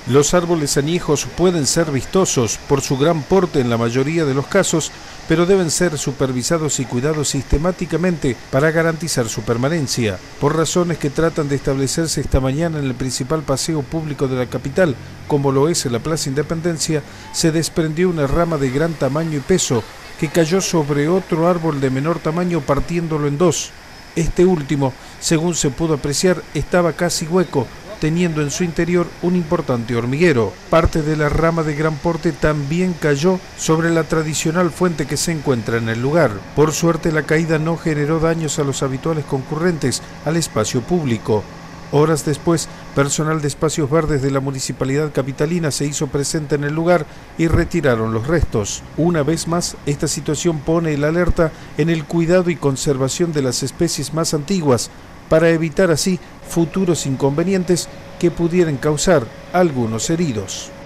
Los árboles añejos pueden ser vistosos por su gran porte en la mayoría de los casos, pero deben ser supervisados y cuidados sistemáticamente para garantizar su permanencia. Por razones que tratan de establecerse esta mañana en el principal paseo público de la capital, como lo es en la Plaza Independencia, se desprendió una rama de gran tamaño y peso que cayó sobre otro árbol de menor tamaño partiéndolo en dos. Este último, según se pudo apreciar, estaba casi hueco, teniendo en su interior un importante hormiguero. Parte de la rama de gran porte también cayó sobre la tradicional fuente que se encuentra en el lugar. Por suerte, la caída no generó daños a los habituales concurrentes al espacio público. Horas después, personal de espacios verdes de la municipalidad capitalina se hizo presente en el lugar y retiraron los restos. Una vez más, esta situación pone el alerta en el cuidado y conservación de las especies más antiguas, para evitar así futuros inconvenientes que pudieran causar algunos heridos.